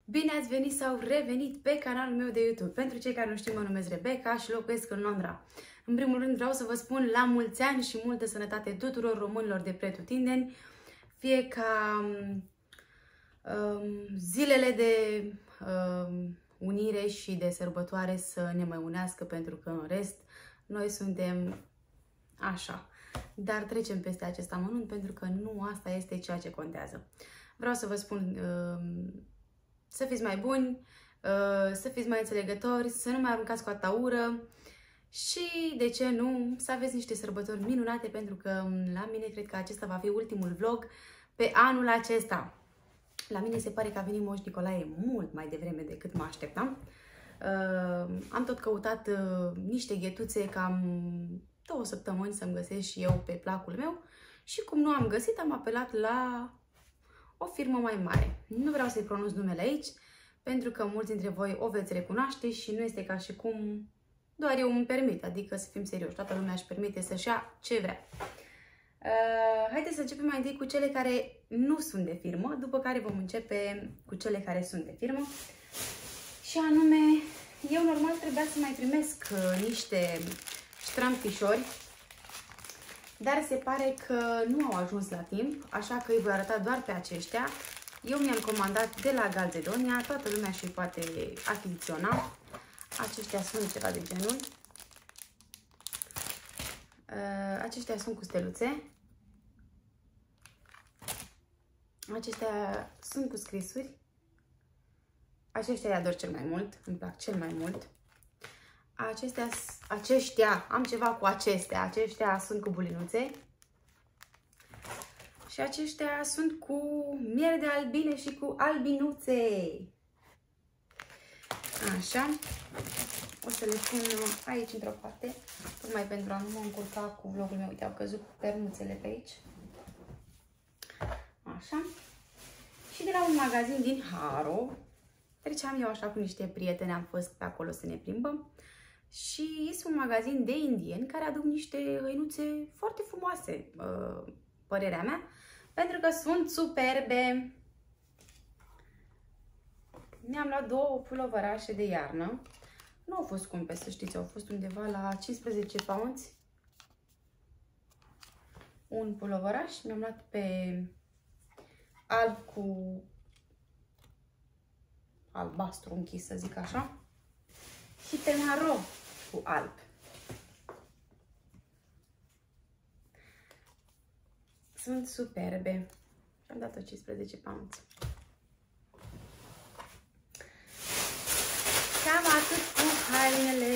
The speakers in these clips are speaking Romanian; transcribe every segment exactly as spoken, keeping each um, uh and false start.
Bine ați venit sau revenit pe canalul meu de YouTube. Pentru cei care nu știu, mă numesc Rebecca și locuiesc în Londra. În primul rând vreau să vă spun la mulți ani și multă sănătate tuturor românilor de pretutindeni, fie ca um, zilele de um, unire și de sărbătoare să ne mai unească, pentru că în rest noi suntem așa. Dar trecem peste acest amănunt pentru că nu asta este ceea ce contează. Vreau să vă spun um, să fiți mai buni, să fiți mai înțelegători, să nu mai aruncați cu atâta ură și, de ce nu, să aveți niște sărbători minunate, pentru că la mine cred că acesta va fi ultimul vlog pe anul acesta. La mine se pare că a venit Moș Nicolae mult mai devreme decât mă așteptam. Am tot căutat niște ghetuțe cam două săptămâni să-mi găsesc și eu pe placul meu și cum nu am găsit, am apelat la o firmă mai mare. Nu vreau să-i pronunț numele aici, pentru că mulți dintre voi o veți recunoaște și nu este ca și cum doar eu îmi permit, adică să fim serioși, toată lumea își permite să-și ia ce vrea. Uh, haideți să începem mai întâi cu cele care nu sunt de firmă, după care vom începe cu cele care sunt de firmă. Și anume, eu normal trebuia să mai primesc uh, niște ștrampișori, dar se pare că nu au ajuns la timp, așa că îi voi arăta doar pe aceștia. Eu mi-am comandat de la Galzedonia, toată lumea și poate achiziționa. Aceștia sunt ceva de genul. Aceștia sunt cu steluțe. Aceștia sunt cu scrisuri. Aceștia îi ador cel mai mult, îmi plac cel mai mult. Acestea, aceștia, am ceva cu acestea, aceștia sunt cu bulinuțe. Și aceștia sunt cu miere de albine și cu albinuțe. Așa. O să le pun aici într-o parte, tocmai pentru a nu mă încurca cu vlogul meu. Uite, au căzut pernuțele pe aici. Așa. Și de la un magazin din Haro, treceam eu așa cu niște prieteni, am fost pe acolo să ne plimbăm. Și este un magazin de indieni care aduc niște hăinuțe foarte frumoase, părerea mea, pentru că sunt superbe. Mi-am luat două pulovărașe de iarnă. Nu au fost scumpe, să știți, au fost undeva la cincisprezece pounds. Un pulovăraș, mi-am luat pe alb cu albastru închis, să zic așa, și pe maro cu alb. Sunt superbe. Am dat-o cincisprezece pounds. Cam atât cu hainele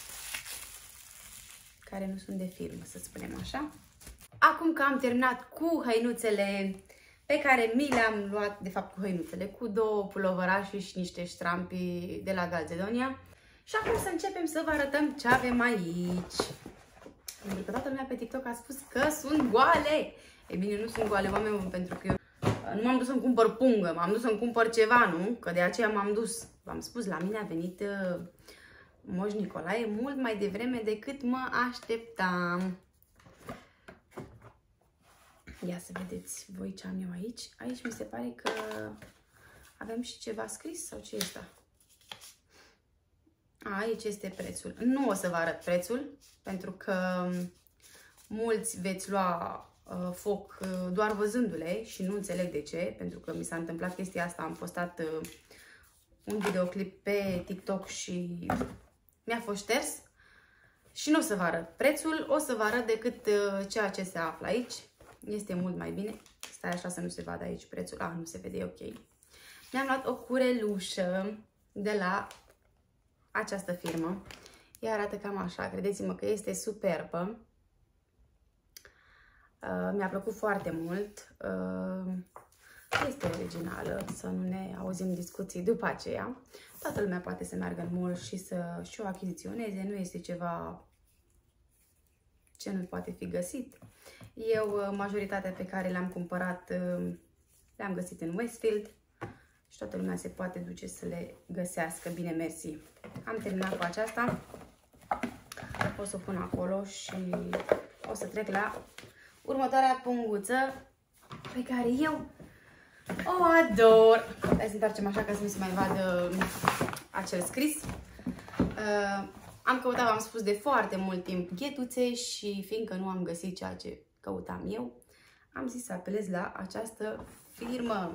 care nu sunt de firmă, să spunem așa. Acum că am terminat cu hăinuțele pe care mi le-am luat, de fapt cu hăinuțele, cu două pulovărașe și niște ștrampi de la Galzedonia. Și acum să începem să vă arătăm ce avem aici. Pentru că toată lumea pe TikTok a spus că sunt goale. E bine, nu sunt goale, oameni, pentru că eu nu m-am dus să-mi cumpăr pungă, m-am dus să-mi cumpăr ceva, nu? Că de aceea m-am dus. V-am spus, la mine a venit uh, Moș Nicolae mult mai devreme decât mă așteptam. Ia să vedeți voi ce am eu aici. Aici mi se pare că avem și ceva scris, sau ce este? Aici este prețul. Nu o să vă arăt prețul, pentru că mulți veți lua uh, foc uh, doar văzându-le și nu înțeleg de ce, pentru că mi s-a întâmplat chestia asta. Am postat uh, un videoclip pe TikTok și mi-a fost șters și nu o să vă arăt prețul, o să vă arăt decât uh, ceea ce se află aici. Este mult mai bine. Stai așa să nu se vadă aici prețul. Ah, nu se vede, ok. Mi-am luat o curelușă de la această firmă. Ea arată cam așa. Credeți-mă că este superbă. Uh, Mi-a plăcut foarte mult. Uh, este originală, să nu ne auzim discuții după aceea. Toată lumea poate să meargă în mall și să și o achiziționeze. Nu este ceva ce nu poate fi găsit. Eu, majoritatea pe care le-am cumpărat, le-am găsit în Westfield și toată lumea se poate duce să le găsească. Bine, mersi. Am terminat cu aceasta. O să o pun acolo și o să trec la următoarea punguță pe care eu O ador! Hai să întoarcem așa ca să nu se mai vadă acel scris. Uh, am căutat, am spus, de foarte mult timp ghetuțe și fiindcă nu am găsit ceea ce căutam eu, am zis să apelez la această firmă.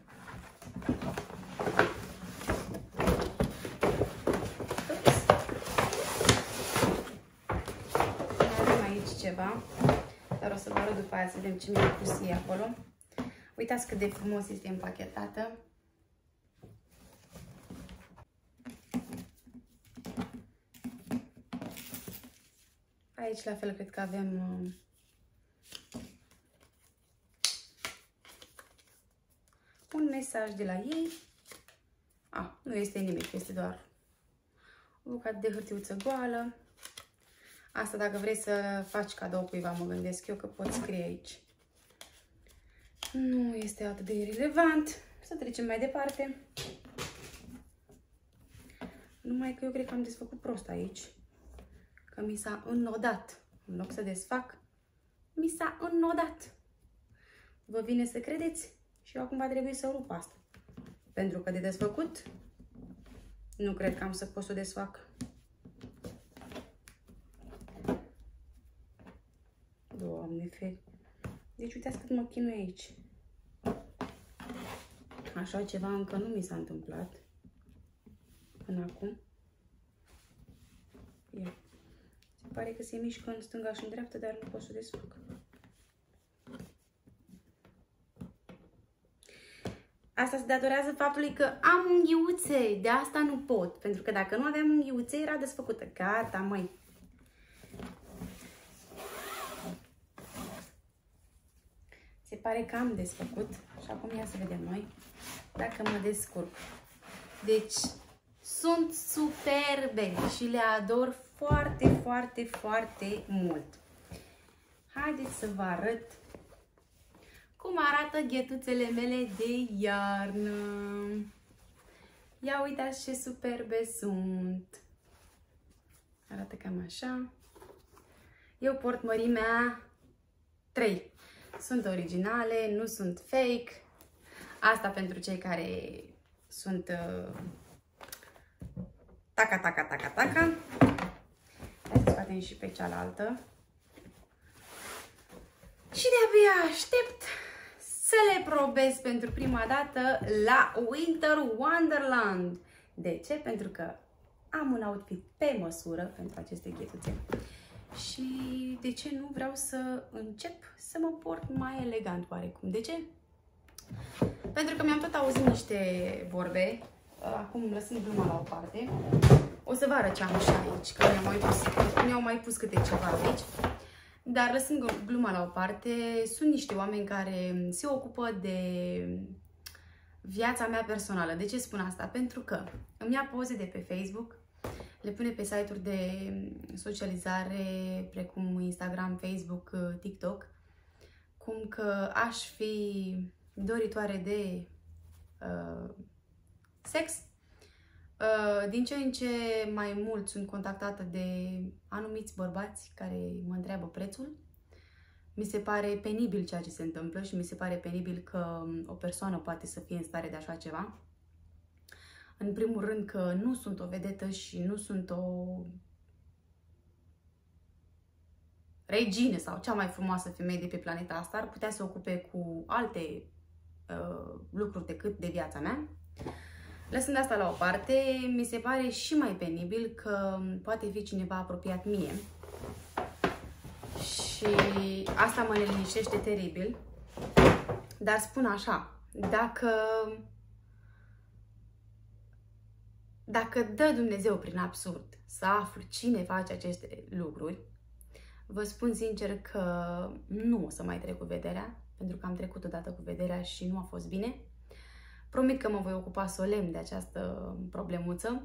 Mai avem aici ceva, dar o să vă arăt după aia să vedem ce mi-a pus ei acolo. Uitați cât de frumos este împachetată. Aici la fel cred că avem uh, un mesaj de la ei. Ah, nu este nimic, este doar o bucată de hârtiuță goală. Asta dacă vrei să faci cadou cuiva, mă gândesc eu că poți scrie aici. Nu este atât de irelevant. Să trecem mai departe. Numai că eu cred că am desfăcut prost aici. Că mi s-a înnodat. În loc să desfac, mi s-a înnodat. Vă vine să credeți? Și eu acum va trebui să rup asta. Pentru că de desfăcut, nu cred că am să pot să o desfac. Doamne feri. Deci uitați cât mă chinui aici. Așa ceva încă nu mi s-a întâmplat până acum. Ia. Se pare că se mișcă în stânga și în dreapta, dar nu pot să o desfac. Asta se datorează faptului că am unghiuțe, de asta nu pot. Pentru că dacă nu aveam unghiuțe, era desfăcută. Gata, măi. Se pare că am desfăcut și acum ia să vedem noi dacă mă descurc. Deci, sunt superbe și le ador foarte, foarte, foarte mult. Haideți să vă arăt cum arată ghetuțele mele de iarnă. Ia uitați ce superbe sunt. Arată cam așa. Eu port mărimea trei. Sunt originale, nu sunt fake. Asta pentru cei care sunt uh, taca, taca, taca, taca. Hai să scoatem și pe cealaltă. Și de-abia aștept să le probez pentru prima dată la Winter Wonderland. De ce? Pentru că am un outfit pe măsură pentru aceste ghetuțe. Și de ce nu vreau să încep să mă port mai elegant oarecum? De ce? Pentru că mi-am tot auzit niște vorbe. Acum, lăsând gluma la o parte, o să vă arăt ce am și aici, că mi-au mai pus, mi-au mai pus câte ceva aici. Dar lăsând gluma la o parte, sunt niște oameni care se ocupă de viața mea personală. De ce spun asta? Pentru că îmi ia poze de pe Facebook, le pune pe site-uri de socializare precum Instagram, Facebook, TikTok, cum că aș fi doritoare de uh, sex. Uh, din ce în ce mai mult sunt contactată de anumiți bărbați care mă întreabă prețul. Mi se pare penibil ceea ce se întâmplă și mi se pare penibil că o persoană poate să fie în stare de așa ceva. În primul rând că nu sunt o vedetă și nu sunt o regină sau cea mai frumoasă femeie de pe planeta asta. Ar putea să se ocupe cu alte uh, lucruri decât de viața mea. Lăsând asta la o parte, mi se pare și mai penibil că poate fi cineva apropiat mie. Și asta mă neliniștește teribil. Dar spun așa, dacă... Dacă dă Dumnezeu prin absurd să aflu cine face aceste lucruri, vă spun sincer că nu o să mai trec cu vederea, pentru că am trecut odată cu vederea și nu a fost bine. Promit că mă voi ocupa solemn de această problemuță.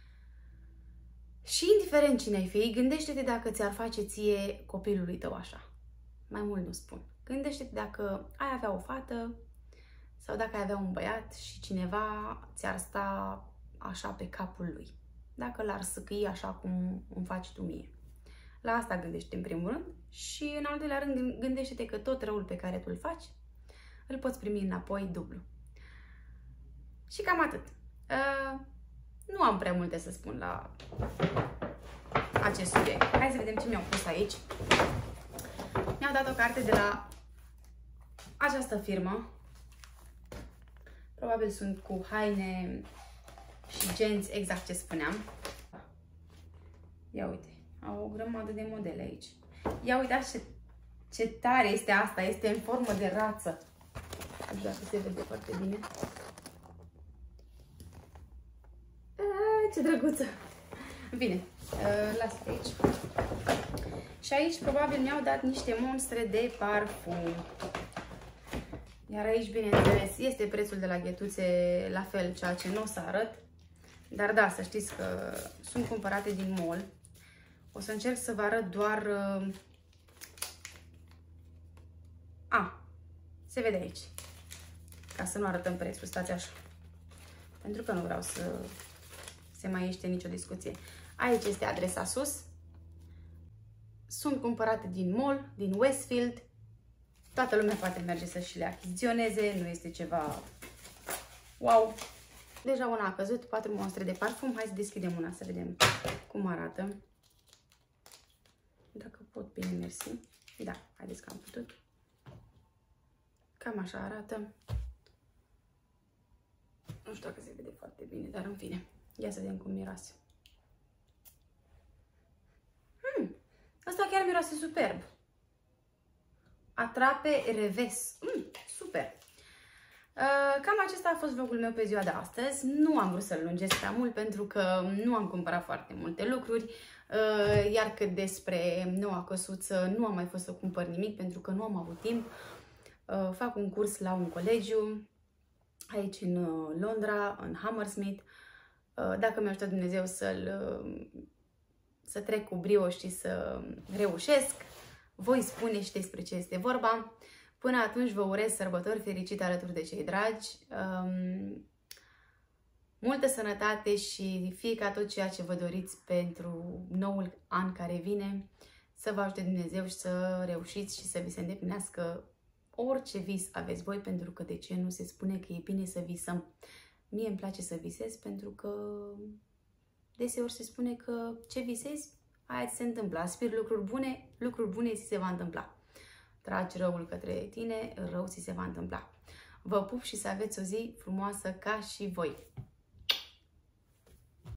Și indiferent cine ai fi, gândește-te dacă ți-ar face ție copilului tău așa. Mai mult nu spun. Gândește-te dacă ai avea o fată sau dacă ai avea un băiat și cineva ți-ar sta așa pe capul lui. Dacă l-ar săcăi așa cum îmi faci tu mie. La asta gândește în primul rând și în al doilea rând gândește-te că tot răul pe care tu îl faci îl poți primi înapoi dublu. Și cam atât. Uh, nu am prea multe să spun la acest subiect. Hai să vedem ce mi-au pus aici. Mi-au dat o carte de la această firmă. Probabil sunt cu haine și genți, exact ce spuneam. Ia uite, au o grămadă de modele aici. Ia uitați ce, ce tare este asta, este în formă de rață. Nu știu dacă se vede foarte bine. A, ce drăguță! Bine, las aici. Și aici probabil mi-au dat niște monstre de parfum. Iar aici, bineînțeles, este prețul de la ghetuțe, la fel, ceea ce nu o să arăt. Dar da, să știți că sunt cumpărate din mall. O să încerc să vă arăt doar... A, se vede aici. Ca să nu arătăm prețul, stați așa. Pentru că nu vreau să se mai iește nicio discuție. Aici este adresa sus. Sunt cumpărate din mall, din Westfield. Toată lumea poate merge să și le achiziționeze, nu este ceva wow. Deja una a căzut, patru monstre de parfum. Hai să deschidem una să vedem cum arată. Dacă pot, bine, mersi. Da, haideți că am putut. Cam așa arată. Nu știu dacă se vede foarte bine, dar în fine. Ia să vedem cum miroase. Hmm, asta chiar miroase superb. Atrape reves. Mm, super! Uh, cam acesta a fost vlogul meu pe ziua de astăzi. Nu am vrut să-l lungesc prea mult pentru că nu am cumpărat foarte multe lucruri. Uh, iar cât despre noua căsuță, nu am mai fost să cumpăr nimic pentru că nu am avut timp. Uh, fac un curs la un colegiu aici în Londra, în Hammersmith. Uh, dacă mi-a ajutat Dumnezeu să-l uh, să trec cu brio și să reușesc, voi spune și despre ce este vorba. Până atunci vă urez sărbători fericite alături de cei dragi, um, multă sănătate și fie ca tot ceea ce vă doriți pentru noul an care vine, să vă ajute Dumnezeu și să reușiți și să vi se îndeplinească orice vis aveți voi, pentru că de ce nu se spune că e bine să visăm. Mie îmi place să visez pentru că deseori se spune că ce visezi, aia ți se întâmplă. Aspiri lucruri bune, lucruri bune ți se va întâmpla. Tragi răul către tine, rău ți se va întâmpla. Vă pup și să aveți o zi frumoasă ca și voi!